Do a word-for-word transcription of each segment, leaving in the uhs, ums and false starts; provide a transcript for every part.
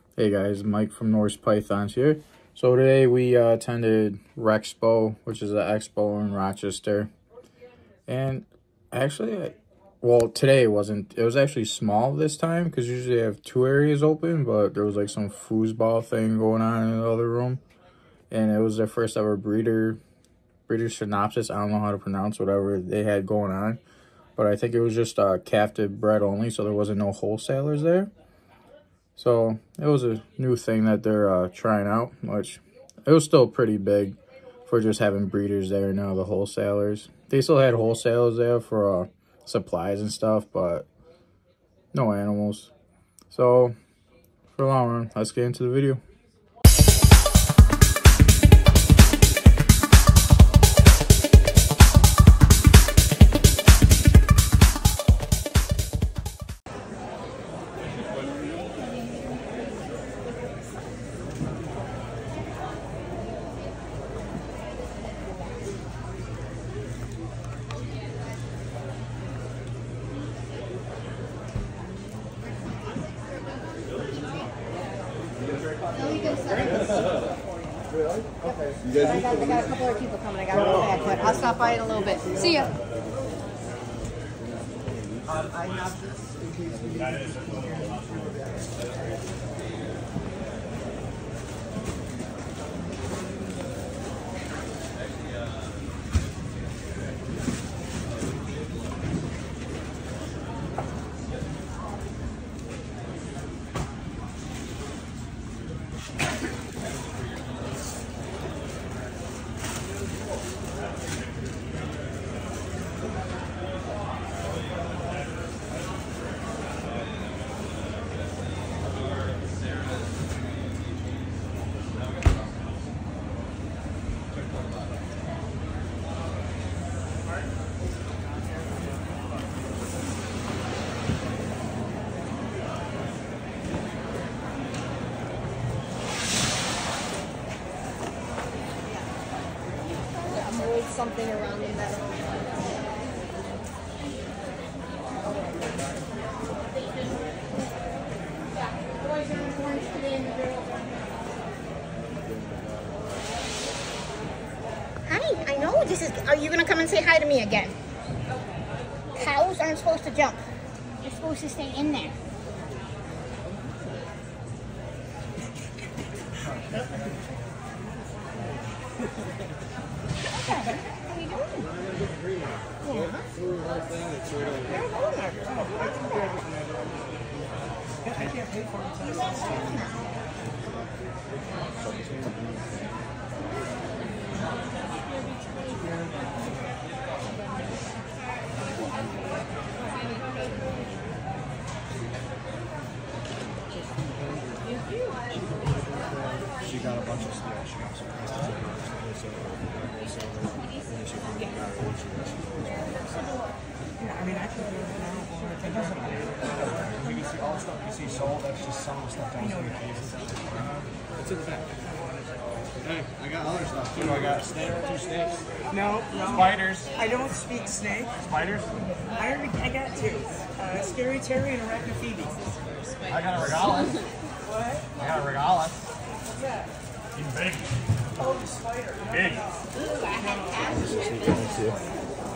Hey guys, Mike from Norse Pythons here. So today we uh, attended Rexpo, which is an expo in Rochester. And actually, well, today it wasn't, it was actually small this time because usually they have two areas open, but there was like some foosball thing going on in the other room. And it was their first ever breeder, breeder synopsis. I don't know how to pronounce whatever they had going on, but I think it was just uh, captive bred only, so there wasn't no wholesalers there. So it was a new thing that they're uh, trying out, which it was still pretty big for just having breeders there. Now the wholesalers, they still had wholesalers there for uh, supplies and stuff, but no animals. So for the long run, let's get into the video. Really? Okay. You guys I, got, I got a couple other people coming. I got to go back, but I'll stop by in a little bit. See ya. Um, I have this in case we need it. Something around the metal. Hi, I know this is. Are you gonna come and say hi to me again? Cows aren't supposed to jump. They're supposed to stay in there. She got a bunch of stuff. She got some Yeah, I mean, actually, it doesn't matter. You can see all the stuff you see sold. That's just some of the stuff down in the cases. It's in the back. Hey, I got other stuff too. I got snake, two snakes. No, no. Spiders. I don't speak snake. Spiders? I already, I got two. Uh, Scary Terry and Arachnophoebe. I got a Regalis. What? I got a Regalis. What's that? He's big. Oh, the spider. Big. Ooh, I had cats.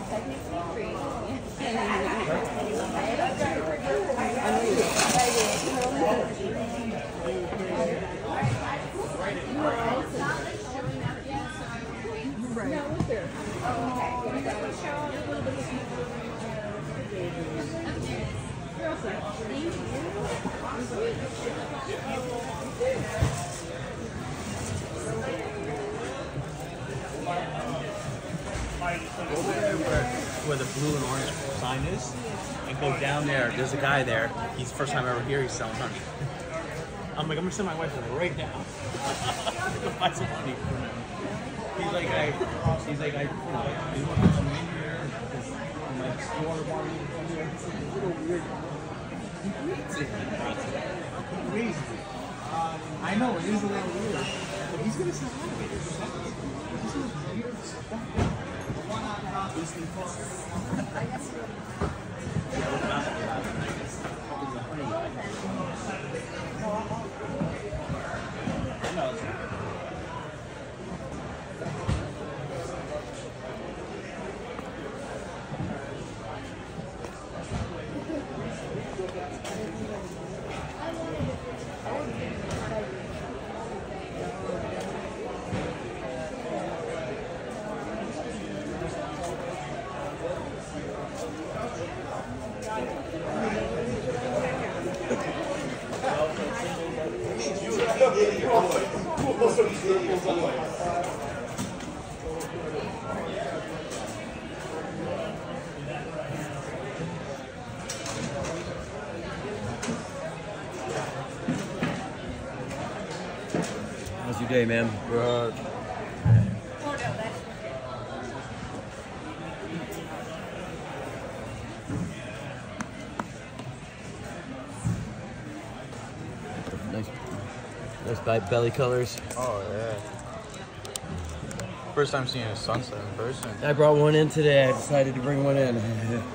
Go there where, where the blue and orange sign is, and go down there. There's a guy there. He's the first time ever here. He's selling honey. I'm like, I'm gonna send my wife there right now. Go buy some honey. He's like, I, he's like, I, you know, you want to come in here? I'm like, you want to want me to come here? It's a little weird. Crazy. Um, I know it is a little weird, but he's gonna sell honey. This is weird stuff. How's your day, man? Good. Nice, nice bi- belly colors. Oh yeah. First time seeing a sunset in person. I brought one in today. I decided to bring one in.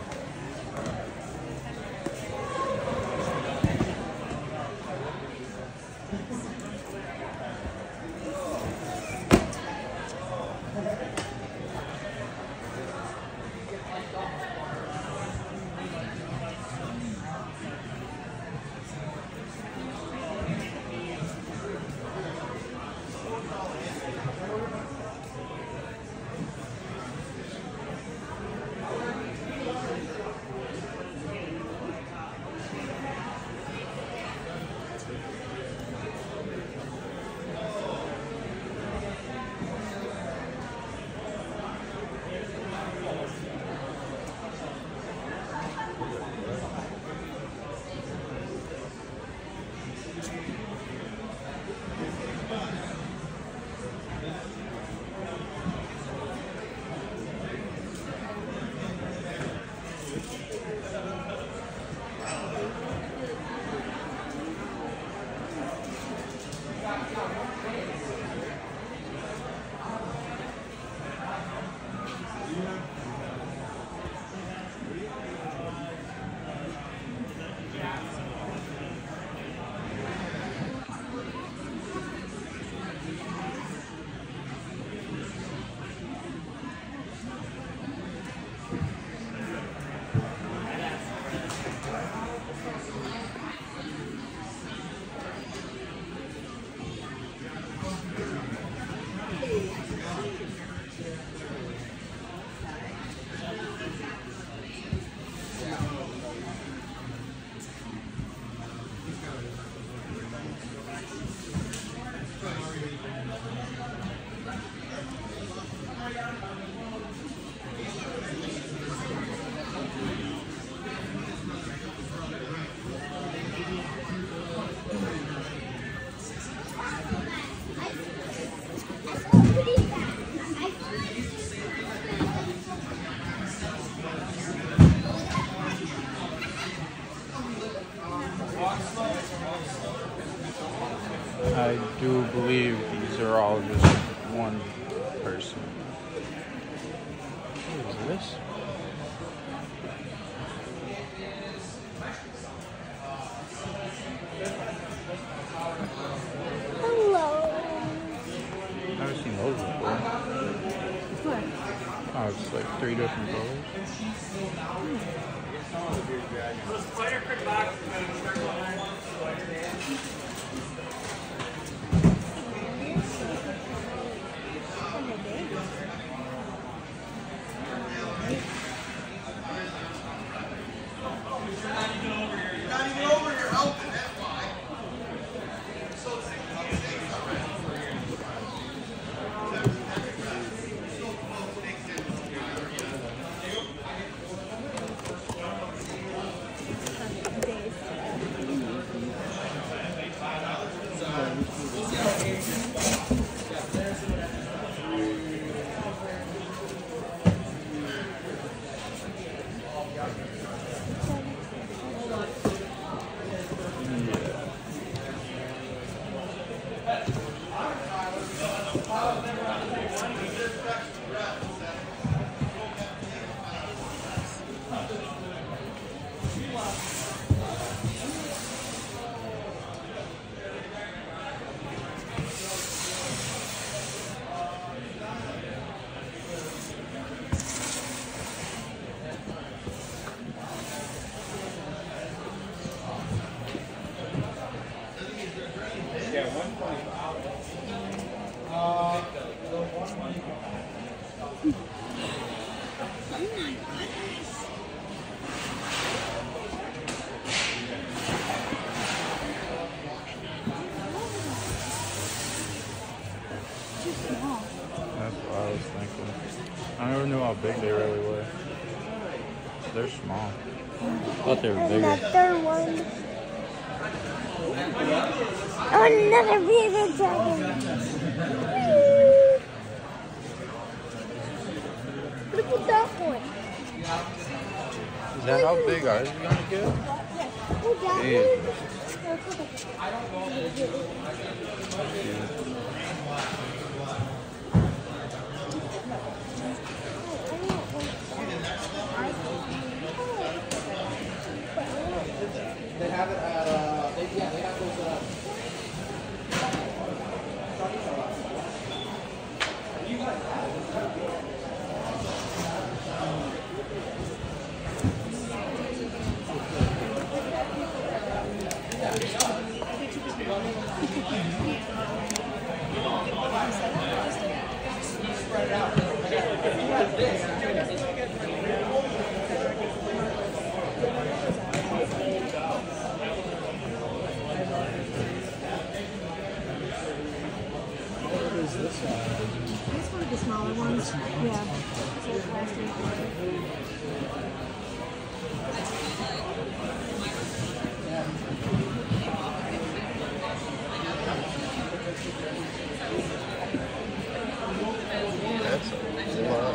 I do believe these are all just one person. What is this? Hello. Never seen those before. What? Oh, it's like three different colors. I never knew how big they really were. They're small. I thought they were bigger. Another one. Oh, another bearded dragon. Look at that one. Is that how big ours is gonna get? Oh, that Yeah. They have it at, uh, they, yeah, they have those, uh, It's one of the smaller ones. Yeah. That's a lot.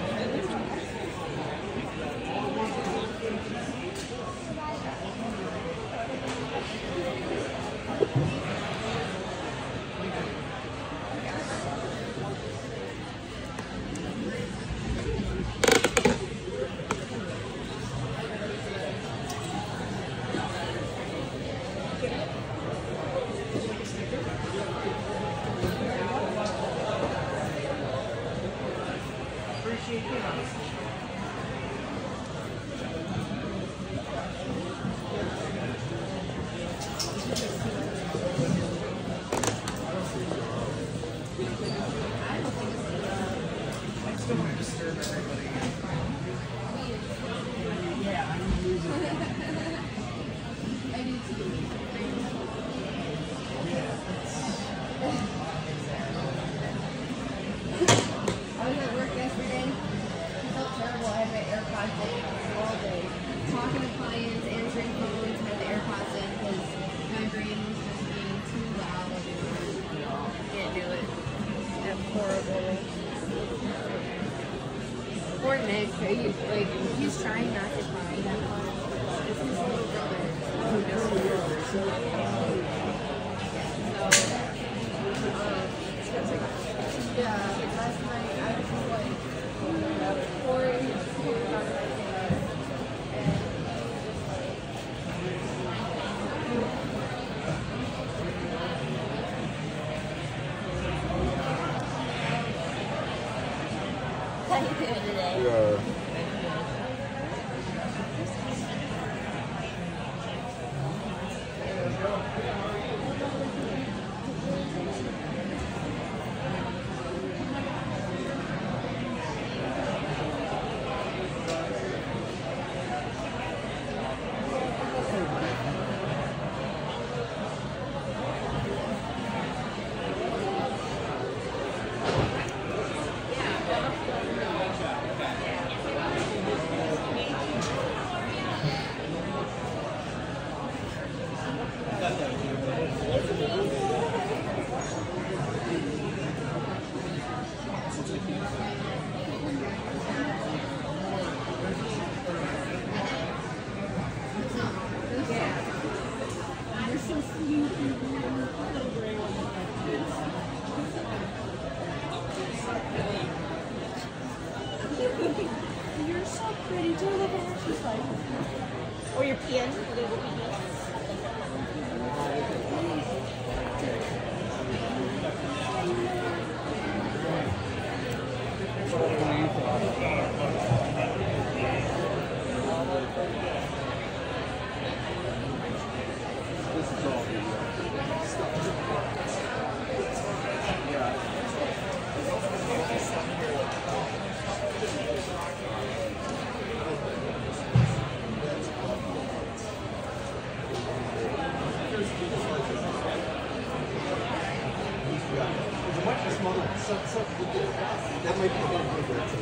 I was at work yesterday. I felt terrible. I had my AirPods in all day. Talking to clients, answering phones, had the AirPods in because my brain was just being too loud. I can't do it. That's horrible. Poor Nick. He, like, he's trying not to cry that much. It's his little brother. Who knows? So, um, yeah, last night I was just like pouring tears out of my face. How you doing today? Yeah. model. So, so, that might be a bit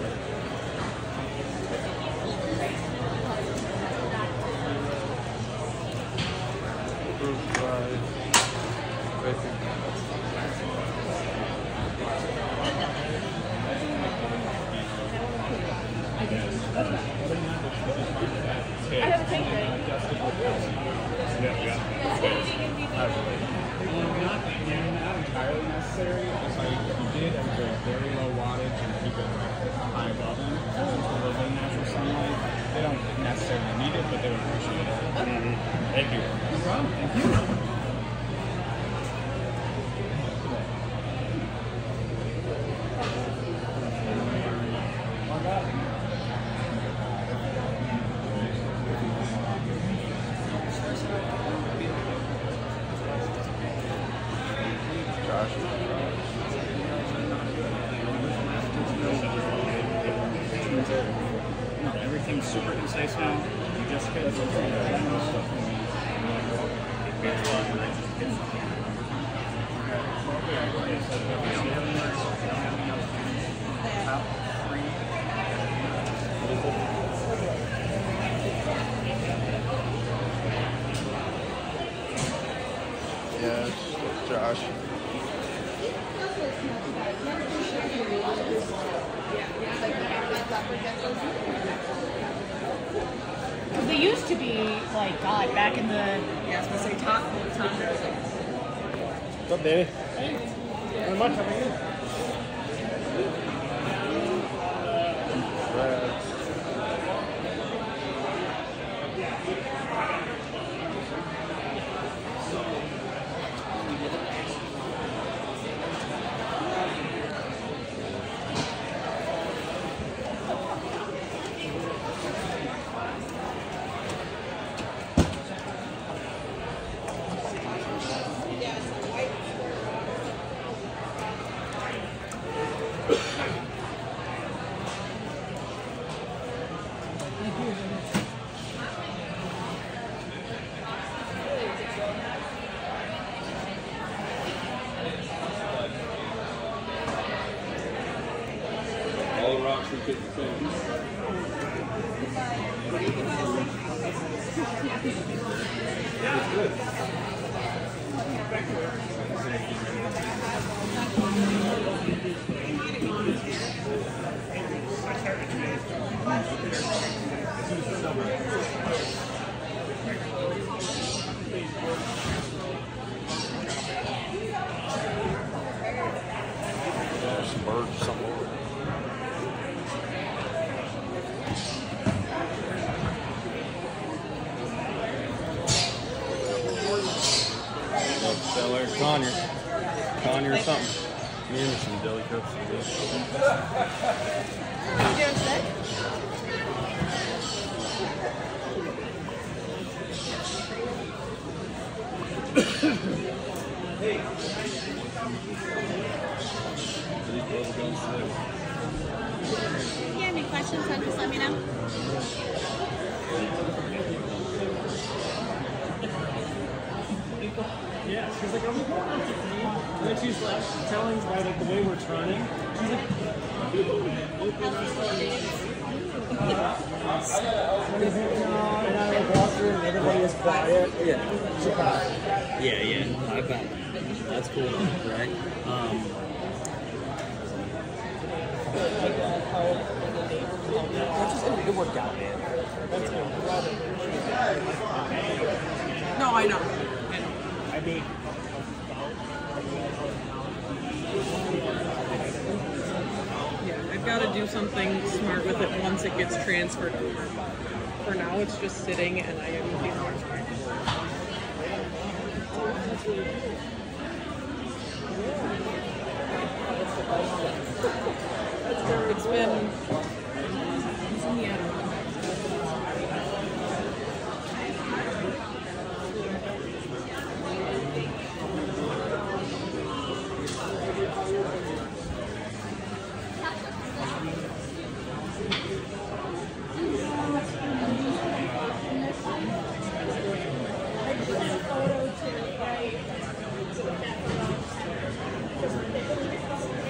entirely necessary. It's like if you did a very low wattage and keep it high above them, since we're living in natural sunlight, they don't necessarily need it, but they would appreciate it. Mm-hmm. Thank you. No problem. Thank you. No, everything's super concise now. You just get the stuff Yeah, it's Josh. Because they used to be, like, God, back in the, yeah, I was going to say top, top. What's up, Davey? Not much, how about you? All the rocks are fifty cents. It's good. There's some birds somewhere. Seller, Conyer. Conyer or something. Me and some deli cups. If you have any questions, then just let me know. Yeah, she's like, are we going out to eat? And then she's like telling by like the way we're turning. She's like, and I like walk through and everybody is quiet. Yeah. Yeah, yeah. I found that. That's cool, right? Um, It worked out, man. That's good. No, I know. I mean, Yeah, I've got to do something smart with it once it gets transferred over. For now, it's just sitting, and I am looking for it. It's been. It's in the attic.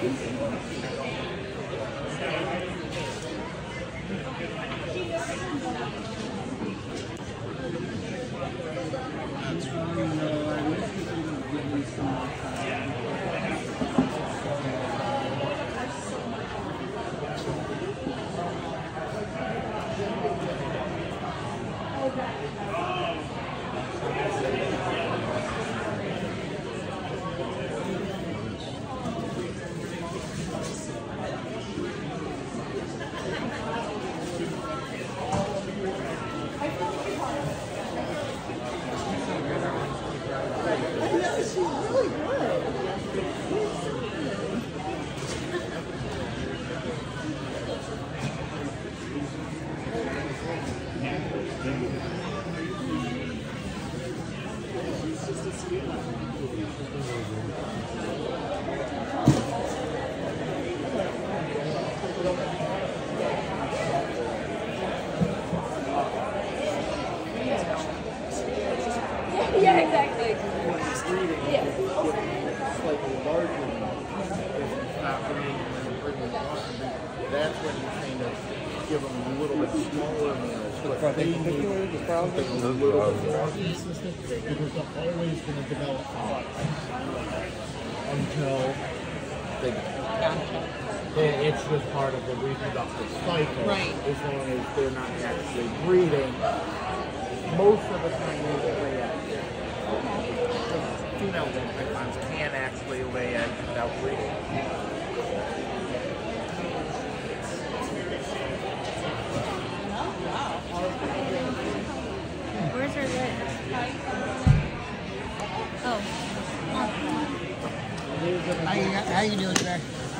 Yeah, exactly. Yeah. Slightly larger enough, if it's not reading and then bringing it up, that's when you kind of give them a little bit smaller meals. But they need something a little bit more consistent because they're always going to develop hot until they they- it's just part of the reproductive cycle. Right. As long as they're not actually breeding. Most of the time they lay eggs. Female wolf pythons can actually lay eggs without breeding. Where's her lid? Oh. How you, how you doing today?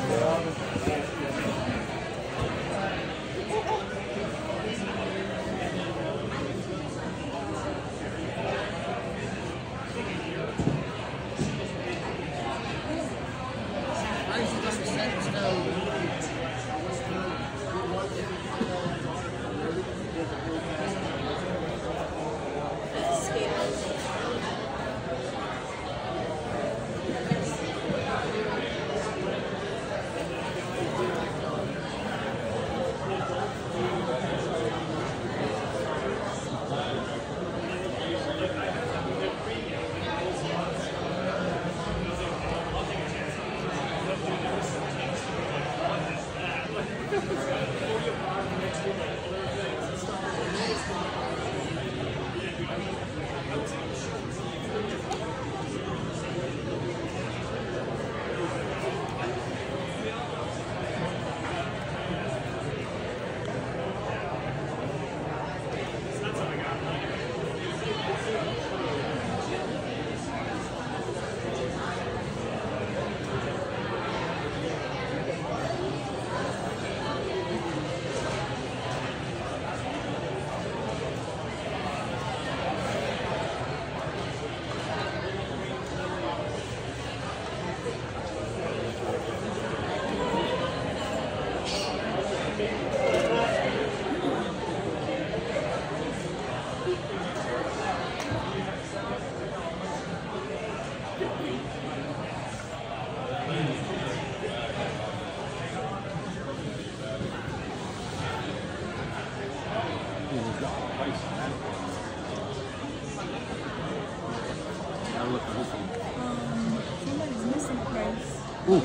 Somebody's missing price. Ooh.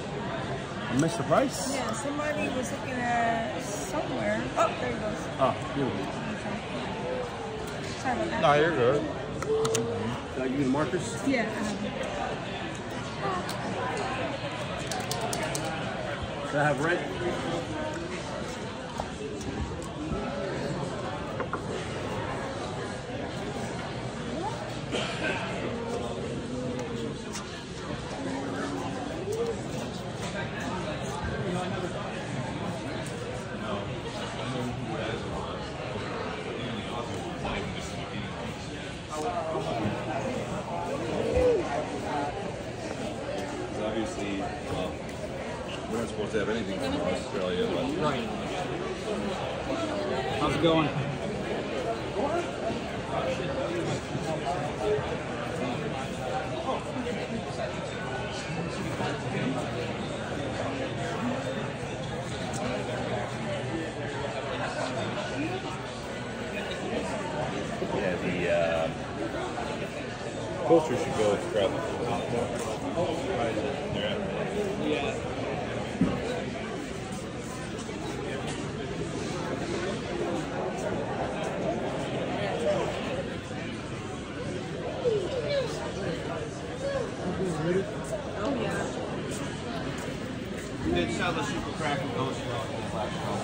I missed the price? Yeah, somebody was looking at somewhere. Oh, there he goes. Oh, you. Sorry about that. No, you're good. Uh, you the markers? Yeah, I have them. Should I have red? Obviously, well, we're not supposed to have anything from Australia, but Right. How's it going? coaster should go grab it. Yeah. Oh yeah. We did sell the super cracking coaster off the last show.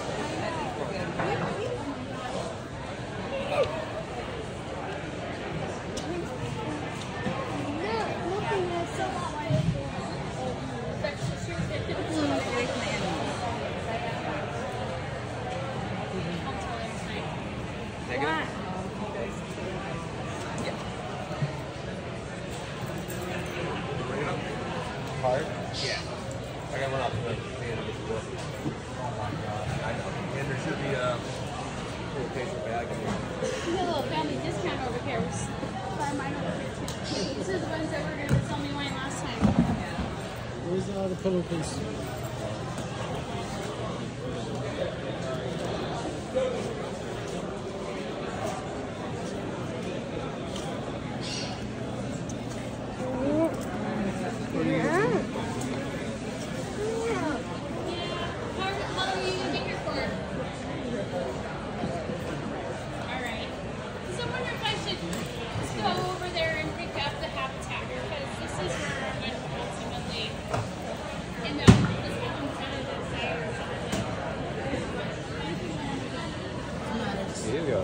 Hard? Yeah. I got one off the end of this book. Oh my god. I know. And there should be a little paper bag in here. We got a little family discount over here. We'll buy mine over here too. These are the ones that were going to sell me wine last time. Where's all the pillowcase? Here you go.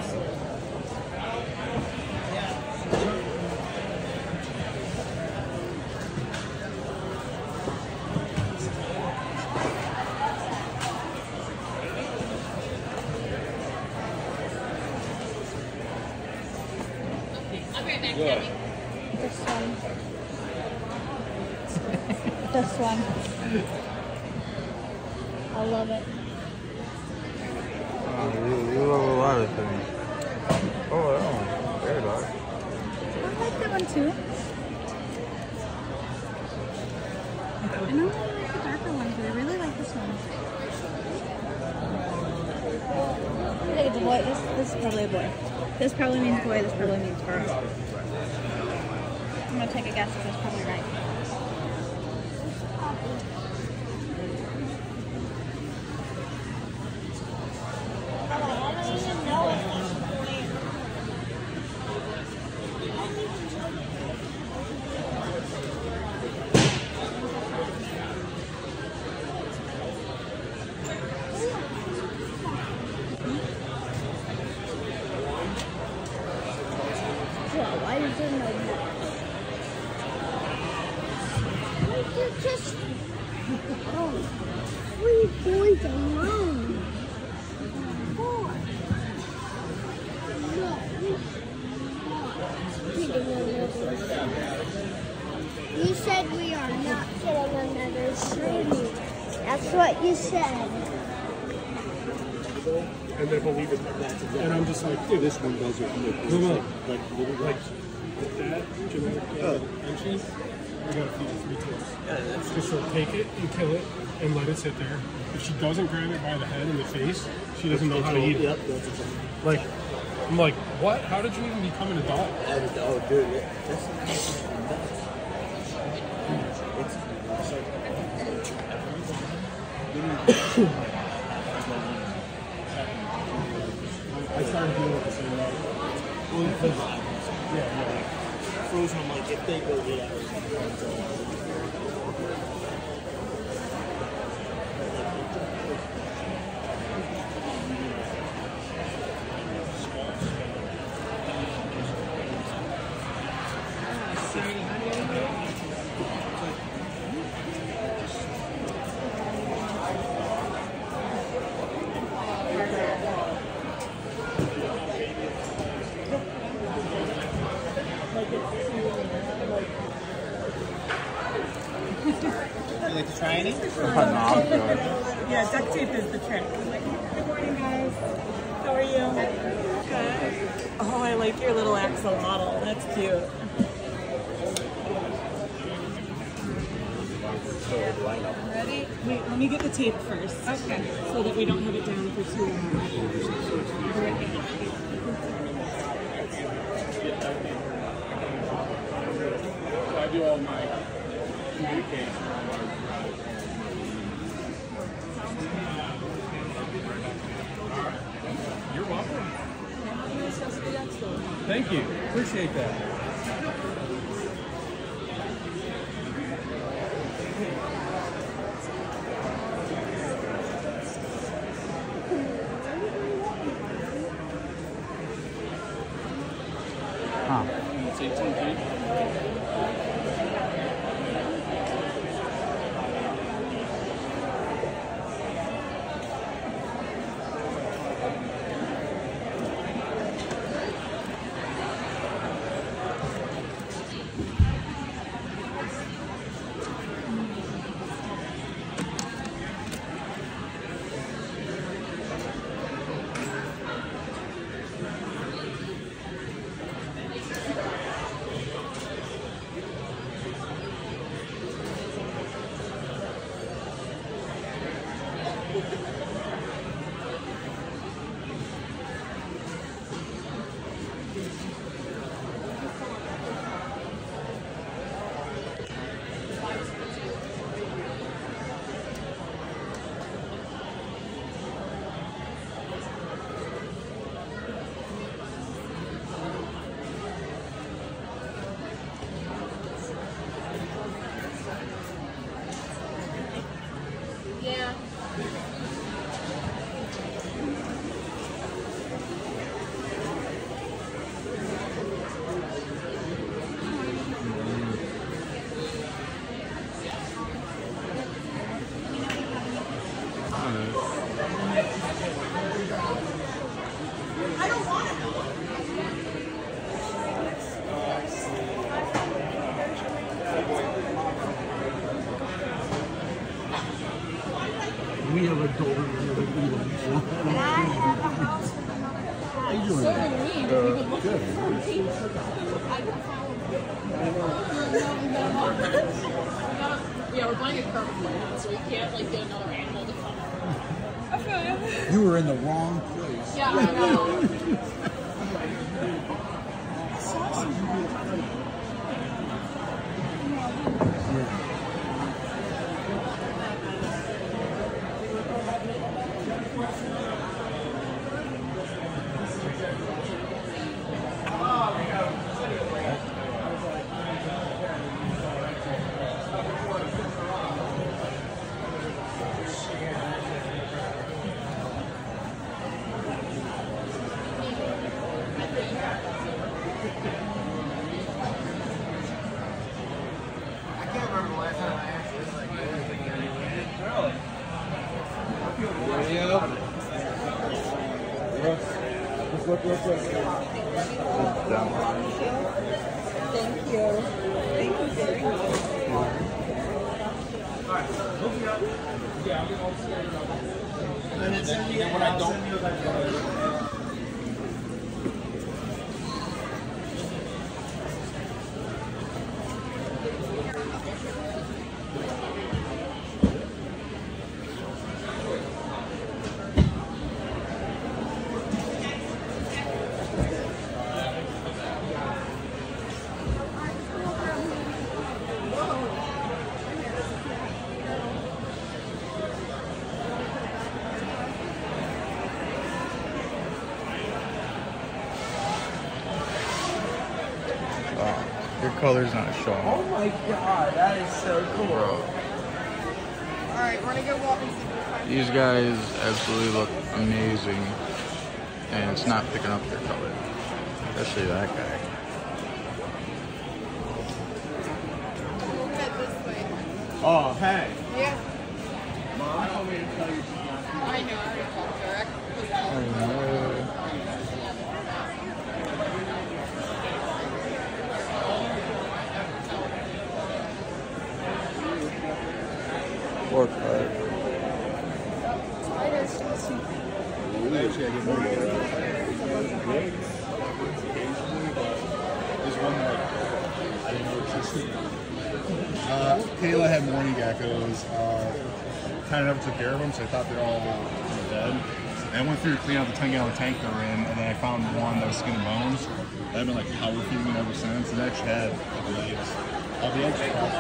I'll be right back. Good. This one. This one. I love it. Oh, you, you love a lot of things. Oh, that one. There, dog. I like that one too. I know I like the darker one, but I really like this one. I think it's a boy. This, this is probably a boy. This probably means boy. This probably means girl. I'm gonna take a guess if that's probably right. Why is there no just oh, three boys alone. Four. No. You said we are not killing another tree. That's what you said. And they believe it like that. And I'm just like, yeah, this one does it. Like, no, no. Like, little like that genetic uh, entry, we gotta feed it three times. Yeah, that's Just she'll take it and kill it and let it sit there. If she doesn't grab it by the head and the face, she doesn't know how to eat it. Yep, that's exactly. Like, I'm like, what? How did you even become an adult? Oh, dude, yeah. That's I started doing it the same way. Well, because, yeah, yeah. frozen. I'm like, if they go eight hours. You like to try any? Yeah, duct tape is the trick. Good morning, guys. How are you? Good. Oh, I like your little axolotl. That's cute. Ready? Wait, let me get the tape first. Okay. So that we don't have it down for too long. sell my communication on our You're welcome. Thank you. Appreciate that. Huh. It's eighteen feet. Yeah. I don't want to know. We have a daughter and we have an evil. And I have a house with another How you guy. doing? So do we, but we've been looking Good. for people. I got found. Yeah, we're buying a carpet plant, so we can't like get another animal to come. I feel you. You were in the wrong place. Yeah, I know. Just look real quick. Thank you. Thank you very much. And it's in the when I don't. Your color's not showing. Oh my god, that is so cool. Alright, we're gonna go walk and see. These guys absolutely look amazing, and it's not picking up their color. Especially that guy. We'll head this way. Oh, hey. Yeah. Mom told me to tell you. I know, I already talked to her. Oh, no. Four card. We actually gotta get more good. There's one that I didn't know existed. Uh, Kayla had morning geckos. Uh, kind of never took care of them, so I thought they're all dead. And I went through to clean out the ten gallon tank they were in, and then I found one that was skin and bones. I've been like power feeding it ever since. It actually had like legs. Oh, the expo.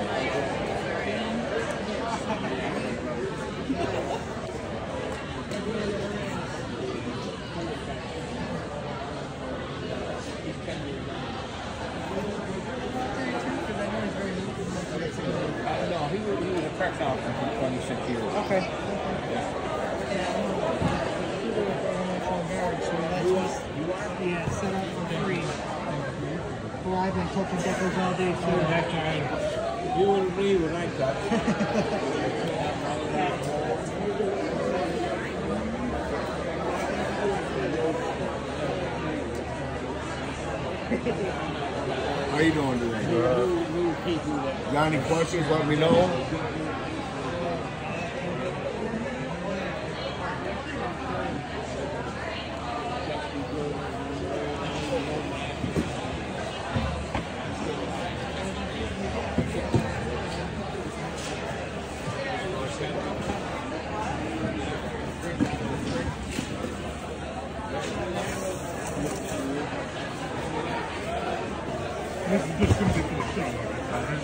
Uh, no, he was, he was a press officer for twenty-six years. Okay. Yeah, set up for free. Well, I've been cooking geckos all day too. That's right. You wouldn't believe what I got. How you doing today? Good. Got any questions? Let me know. This is just going to be for the show, right?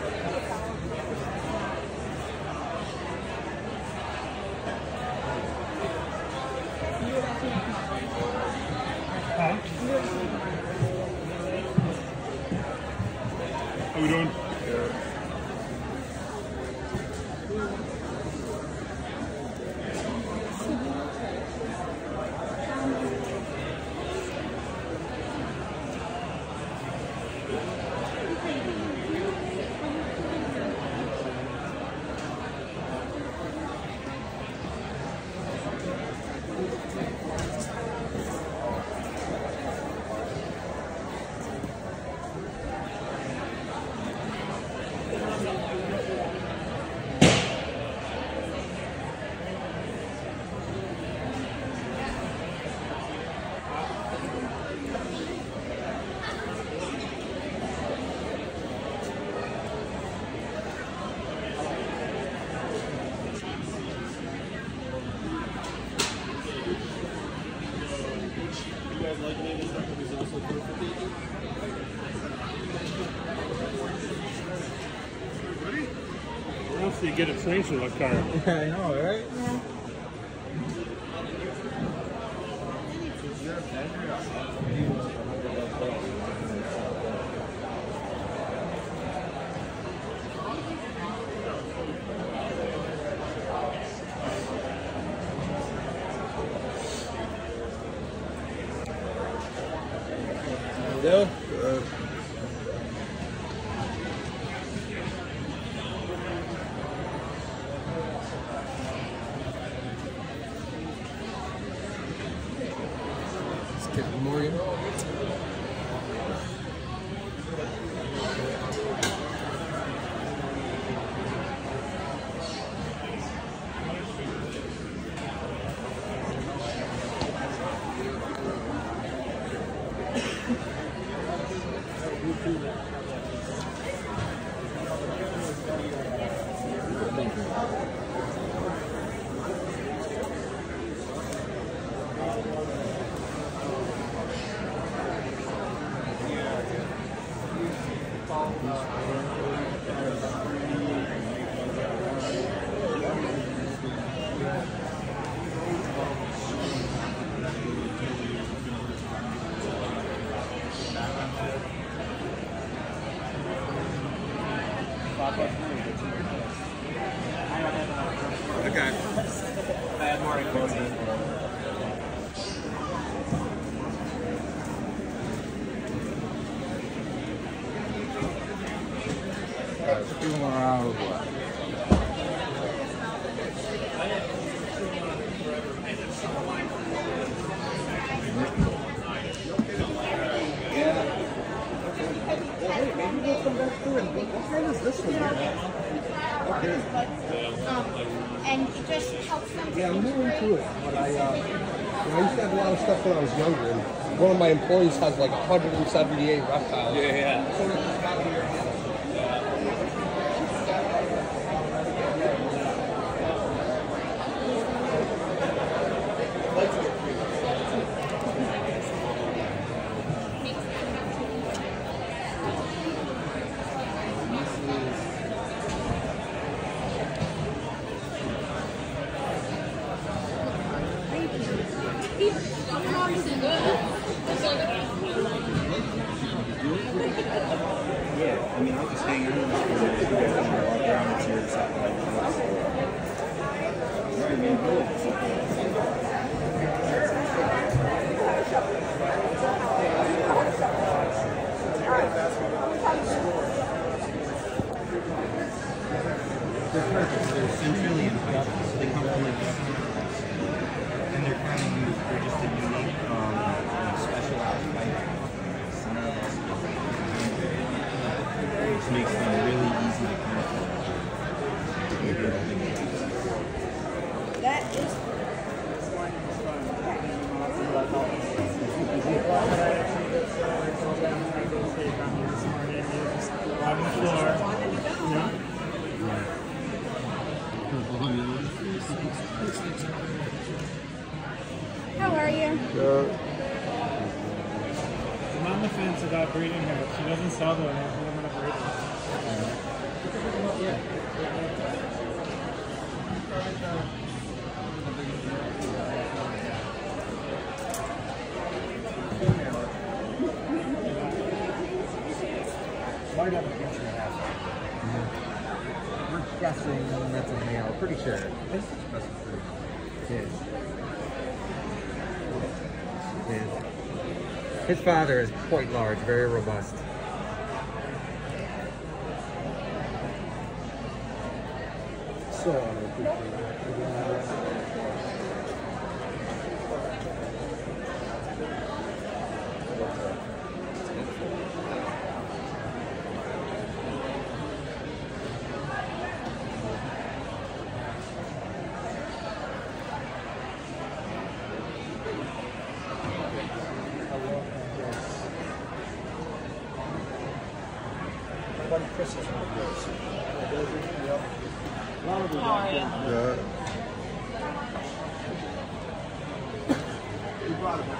Huh? How we doing? What else do you get a train from a car? Yeah, I know, right? Bill? Good. Let's get Morgan. Okay. I had more equipment. Alright, two more hours left. What is this one? Um, and it just helps them to Yeah, I'm more integrate. into it. But I, uh, you know, I used to have a lot of stuff when I was younger, and one of my employees has like one hundred seventy-eight reptiles. Yeah, yeah. So it's got here. They're perfect. They're centrillian pythons. So they come from like different plants. And they're kind of unique. They're just a unique, um, specialized python. Which makes them really easy to care for. That is. On the floor. Yeah. How are you? I'm on the fence about breeding her. She doesn't sell them. I'm going to breed her. Might have a picture of that. We're guessing that's a male. Pretty sure. This is his. His. His father is quite large, very robust. So, Chris is one of those. A lot of them. Yeah. You brought him.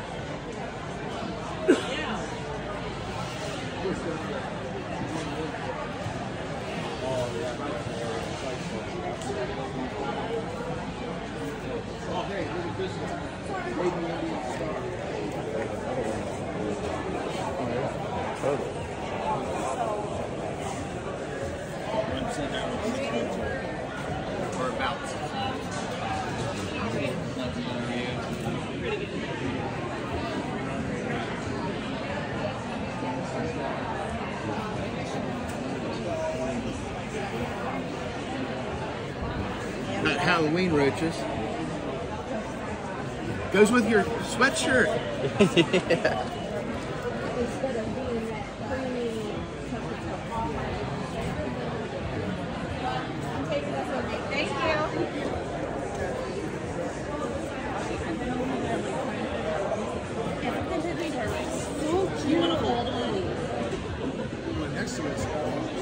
Oh, hey, look at this one. Baby Indian star. Total. Or about. Not Halloween roaches. Goes with your sweatshirt. Yeah. Instead of being that creamy I'm taking this with me. Thank you. You want to hold on? Next to us.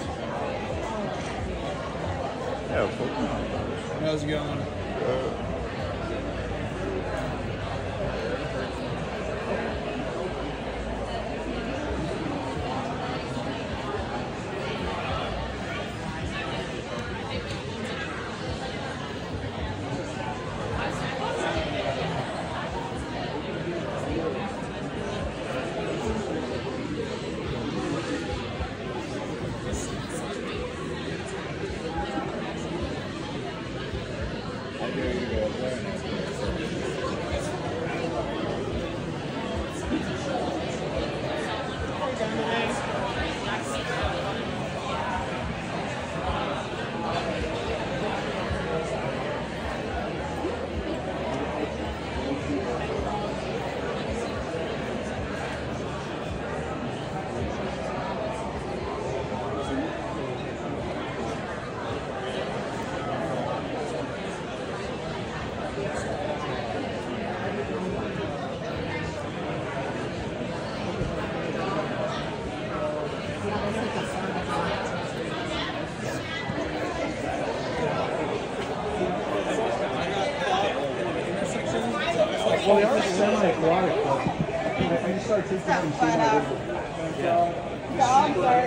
Yeah, cool. How's it going? Uh, Well, they are semi-aquatic, but if you start taking them, you see how Dogs are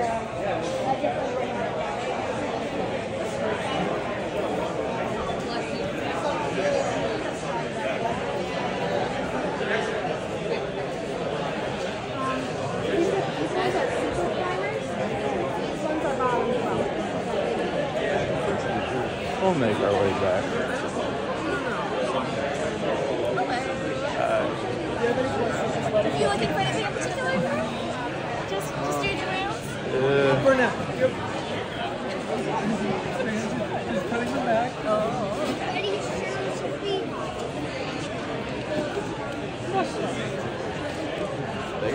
we'll make our way back. Are you looking for anything in particular? Just, just doing your rounds? Uh, for now. Yep.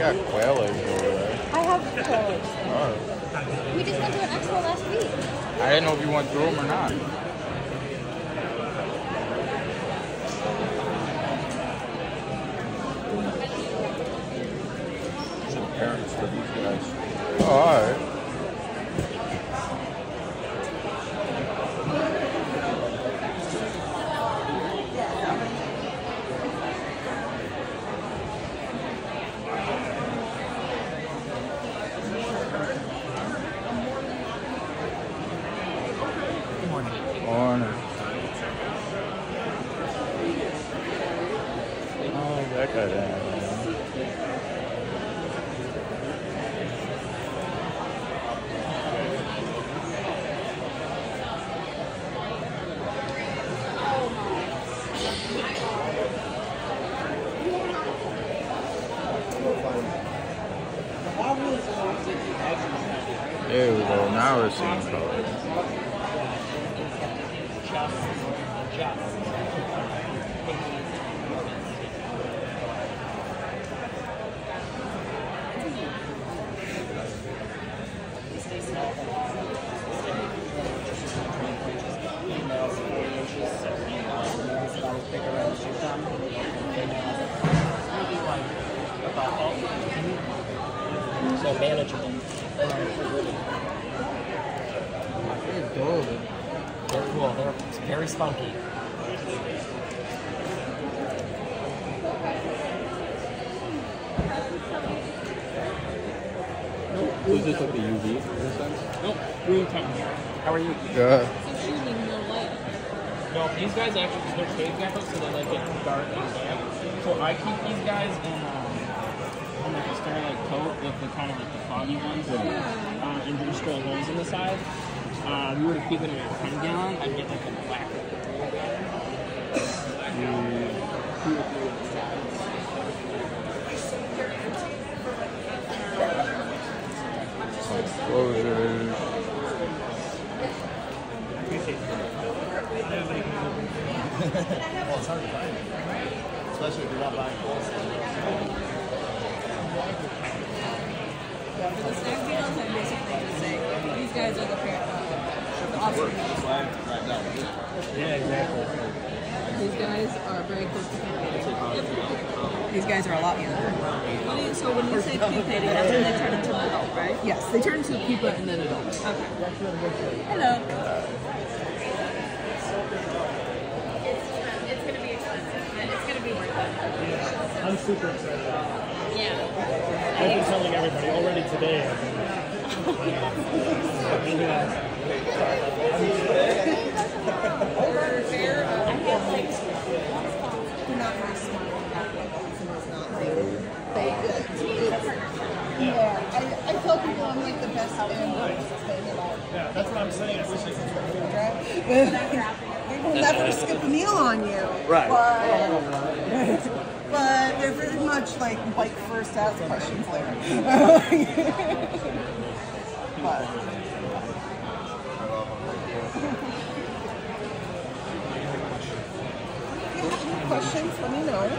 got quail eggs over there. I have clothes. Oh. We just went to an expo last week. I didn't know if you went through them or not. Parents for these guys. Oh, all right. Morning. Oh, that guy there. There we go. Now we're seeing colors. So manageable. They're adorable. They're cool. They're very spunky. So is this like the U V in a sense? Nope, room temperature. How are you? Yeah. So shooting no light. No, these guys actually, because they're cave geckos, so they like get dark and damp. So I keep these guys in, um, in like a sterilite coat with the kind of like the foggy ones, yeah. uh, and just drill holes in the side. Uh, if you were to keep it in a ten gallon, I'd get like a black. Exposures. Well, it's hard to find, especially if you're not buying wholesale. Yeah, for the snack beetles, I'm basically just saying these guys are the fair. Uh, the awesome. Yeah, exactly. These guys are very close to pupating. These guys are a lot younger. What do you, so when you say pupating, that's when they turn into an adult, right? Yes, they turn into a pupa and then adult. Okay. Hello. It's gonna be expensive, but it's gonna be worth it. Yeah, I'm super excited. Yeah. I've been telling everybody already today. Over fair, I have like not very smart about what Watson is not like they yeah, I, I tell people I'm like the best in thing about. Yeah, that's what I'm saying. I wish I could. They will never skip a meal on you. Right. But, but they're very much like bike first, ask questions later. But questions, let me know.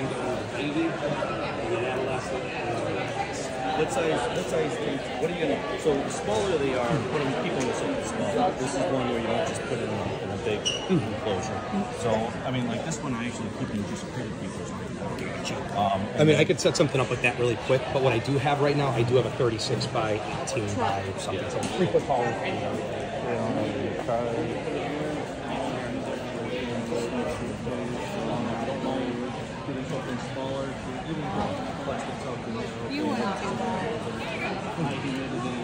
What size, what size things, what are you gonna, so the smaller they are, putting people in something small. This is one where you don't just put it in a, in a big enclosure. So, I mean, like this one I actually keep in just pretty people's um, I mean, I could set something up like that really quick, but what I do have right now, I do have a thirty-six by eighteen by something. Yeah. So three foot tall. something smaller to even flex itself in there. You want to do that. High humidity.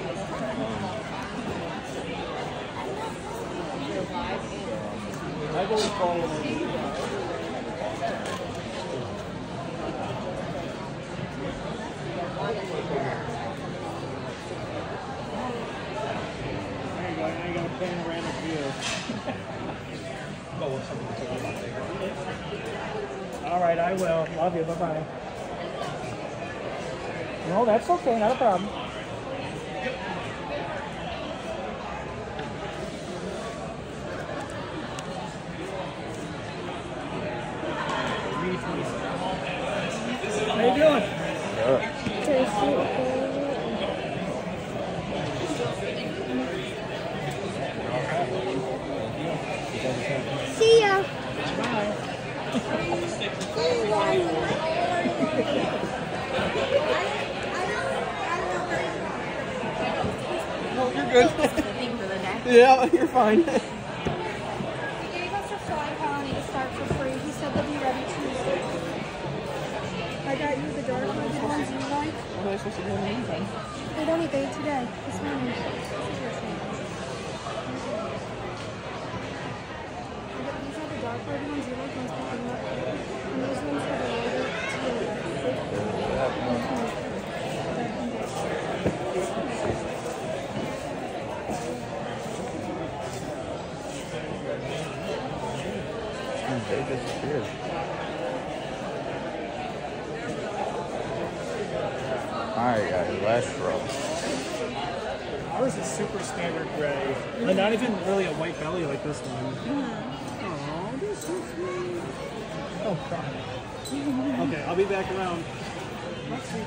Um, I've always followed panoramic view. All right, I will. Love you. Bye-bye. No, that's okay. Not a problem. How you doing? Good. No, you're good. Yeah, you're fine. He gave us a fly colony to start for free. He said they'll be ready Tuesday. I got you the dark ones, the ones you like. What am I supposed to do in the meantime? They don't eat they ate today, this morning. This is your thing. These are the dark red ones you like, ones picking up. And those ones are the lighter They disappeared. Alright guys, last row. Ours is super standard gray. And not even really a white belly like this one. Oh, this is so sweet. Oh, God. Okay, I'll be back around. Let's see.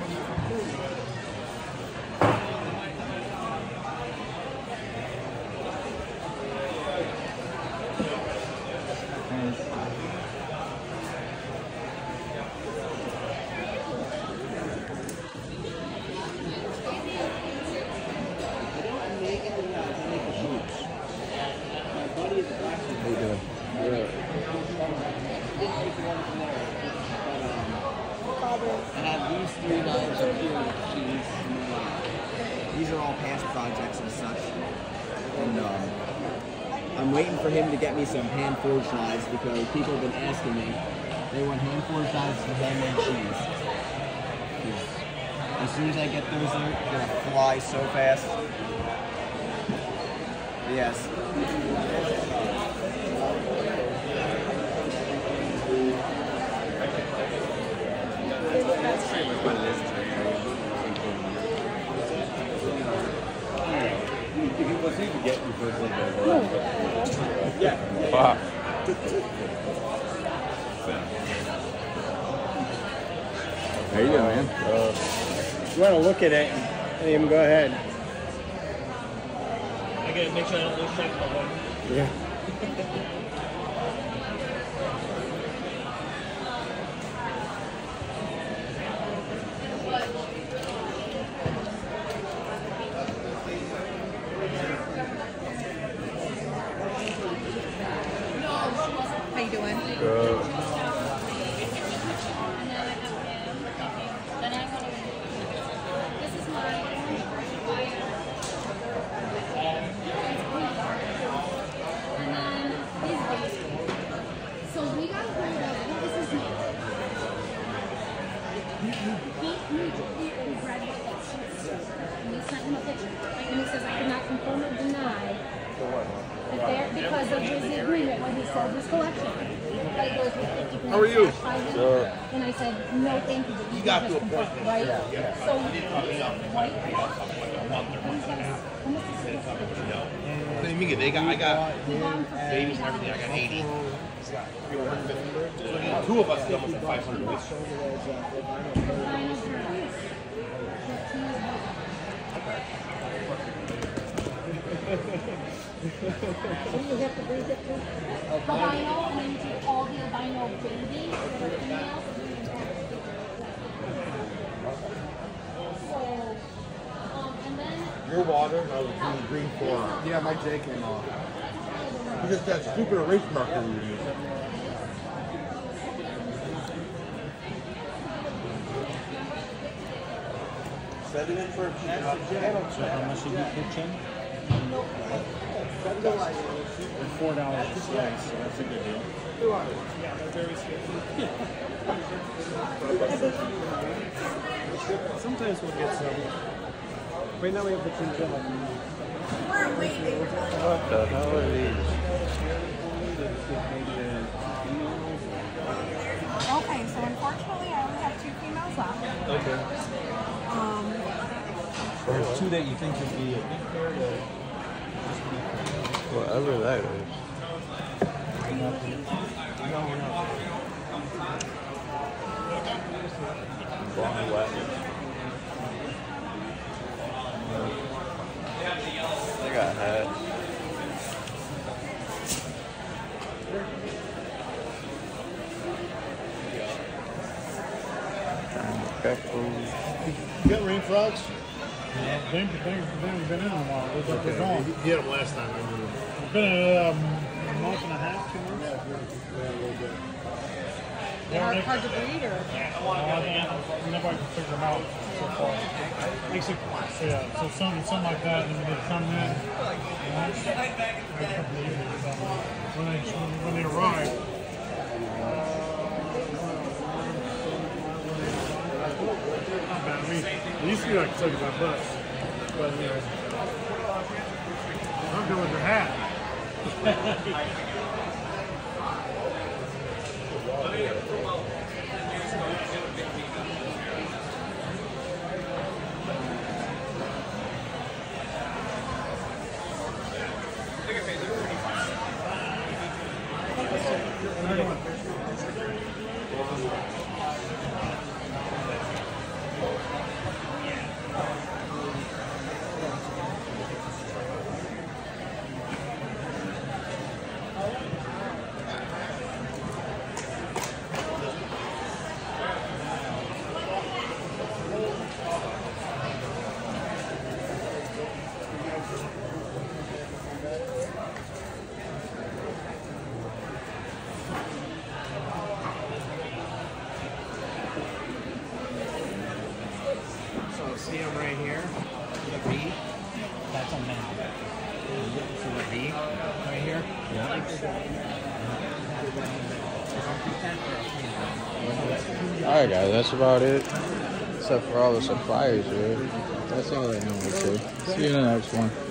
How you doing? Good. I have these three lines up here with cheese. These are all past projects and such. And um, I'm waiting for him to get me some hand-forged knives because people have been asking me. They want hand-forged knives and handmade cheese. As soon as I get those, they're gonna fly so fast. Yes. Yeah. Wow. How you doing, man? Uh, you want to look at it and even go ahead. I gotta make sure I don't lose track of my one. Yeah. How you doing? Good. So we got hold of, what was his name? He immediately read what that sheet said. And we sent him a picture. And he says, I cannot confirm or deny that there, because of his agreement when he sold his collection. That it goes with fifty percent How are you? cash by him. Sure. And I said, no, thank you. But you, You got just to a confirm, point. right? Yeah, yeah. So, white. What do you mean? They got, I got babies and everything. I got eighty. Two of us is almost at five hundred weeks. You have to breed it too. Albino, and then you take all the albino babies that are females. So, um, and then Your water, and I was doing green forearm. Yeah, my J came off. Because that stupid erase marker we were using. Set it in for a So how much did you pitch in? Four dollars a slice, so that's a good deal. Yeah, they're very sweet. Sometimes we'll get some. Right now we have the chinchilla. We're waiting. What the hell are these? Okay, so unfortunately I only have two females left. Okay. Um, There's two that you think would be a big pair to Whatever that is. Long wet. They got a hat. Pet food. You got rain frogs? Yeah. They, they, they haven't been in a while. They're, Okay. they're gone. You had them last time, I knew. It's been um, a month and a half, two months. Yeah, a little bit. They're hard, hard to breed, or? Uh, nobody can figure them out so far. Basically, so yeah, so something, something like that, and then they come in, and that's a couple of evenings. Um, when they when they arrive, not bad. I mean, it used to be like seventy-five bucks, but you know, I'm good with your hat. See them right here. The B. That's a male. See the B right here? Yeah. Alright guys, that's about it. Except for all the suppliers here. That's all I know. See you in the next one.